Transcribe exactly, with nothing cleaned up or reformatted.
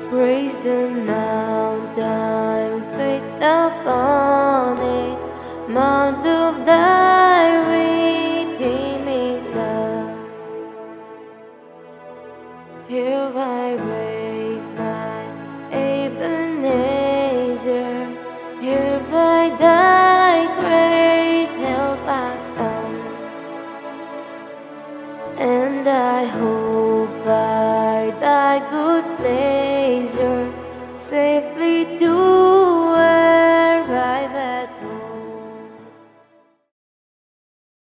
Praise the mountain fixed upon it, Mount of thy redeeming love. Here I raise my Ebenezer, here by thy great help I found, and I hope by thy good pleasure safely to